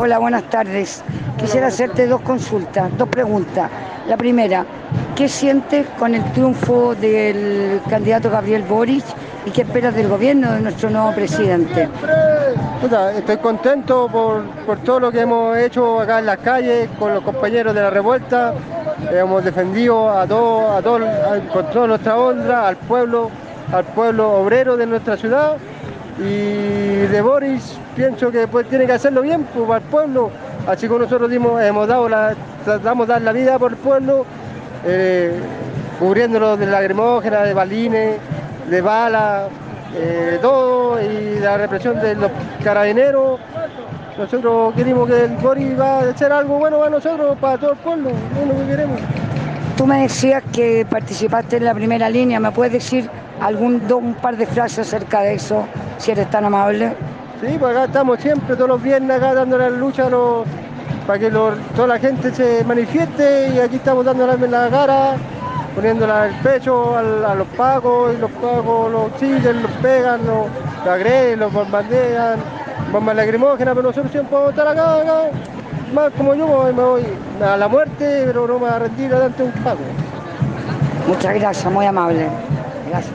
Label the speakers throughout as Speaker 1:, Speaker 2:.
Speaker 1: Hola, buenas tardes. Quisiera hacerte dos consultas, dos preguntas. La primera, ¿qué sientes con el triunfo del candidato Gabriel Boric y qué esperas del gobierno de nuestro nuevo presidente?
Speaker 2: Puta, estoy contento por todo lo que hemos hecho acá en las calles con los compañeros de la revuelta. Hemos defendido con toda nuestra honra al pueblo obrero de nuestra ciudad. Y de Boris pienso que pues, tiene que hacerlo bien pues, para el pueblo. Así como nosotros tratamos de dar la vida por el pueblo, eh, cubriéndolo de lacrimógenas, de balines, de balas, de todo, y la represión de los carabineros. Nosotros queremos que el Boris va a hacer algo bueno para nosotros, para todo el pueblo, es lo que queremos.
Speaker 1: Tú me decías que participaste en la primera línea, ¿me puedes decir un par de frases acerca de eso, si eres tan amable?
Speaker 2: Sí, pues acá estamos siempre, todos los viernes acá dando la lucha para que toda la gente se manifieste, y aquí estamos dándole en la cara, poniéndola en el pecho a los pacos, y los pacos los siguen, los pegan, los agreden, los bombardean, bombas lacrimógenas, pero nosotros siempre vamos a estar acá, más como yo me voy a la muerte, pero no me voy a rendir ante un paco.
Speaker 1: Muchas gracias, muy amable. Gracias.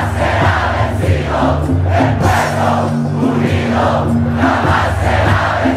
Speaker 3: El pueblo unido jamás será vencido.